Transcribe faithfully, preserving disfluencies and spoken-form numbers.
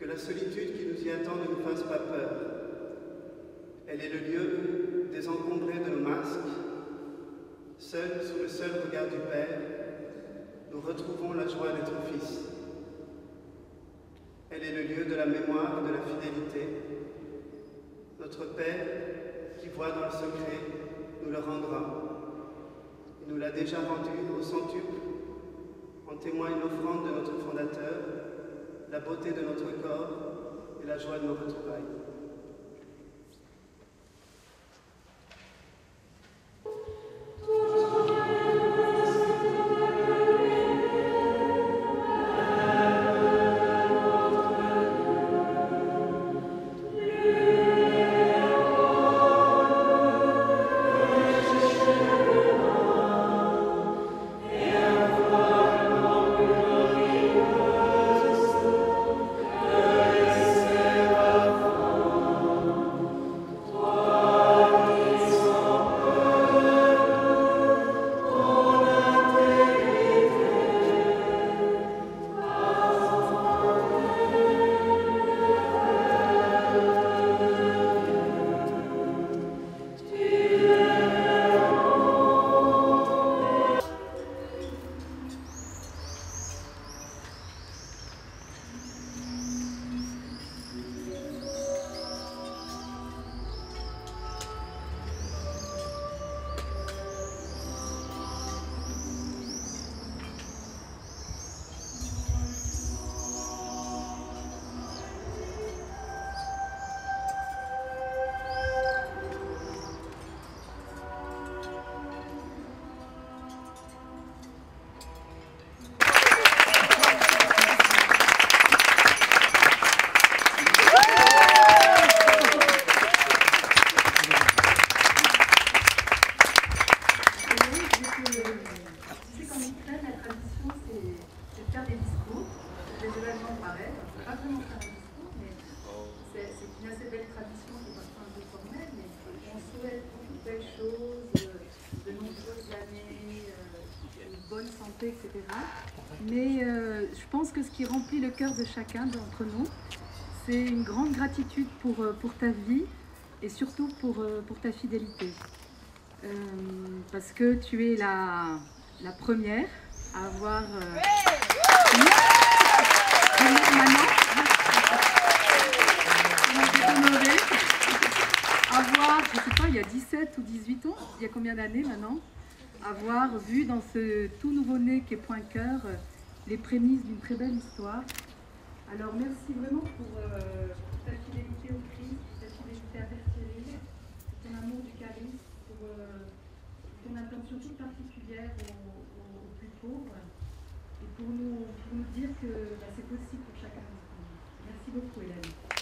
Que la solitude qui nous y attend ne nous fasse pas peur. Elle est le lieu désencombré de nos masques. Seuls, sous le seul regard du Père, nous retrouvons la joie d'être fils. Elle est le lieu de la mémoire et de la fidélité. Notre Père, qui voit dans le secret, nous le rendra. Il nous l'a déjà rendu au centuple. En témoigne l'offrande de notre fondateur, la beauté de notre corps et la joie de nos retrouvailles. et cetera. Mais euh, je pense que ce qui remplit le cœur de chacun d'entre nous, c'est une grande gratitude pour, pour ta vie et surtout pour, pour ta fidélité. Euh, parce que tu es la, la première à avoir... Euh, avoir, je sais pas, il y a dix-sept ou dix-huit ans, il y a combien d'années maintenant, avoir vu dans ce tout nouveau-né qui est Point-Cœur les prémices d'une très belle histoire. Alors merci vraiment pour, euh, pour ta fidélité au Christ, ta fidélité à Père Cyril, ton amour du charisme, pour euh, ton attention toute particulière aux, aux, aux plus pauvres et pour nous, pour nous dire que bah, c'est possible pour chacun d'entre nous. Merci beaucoup Hélène.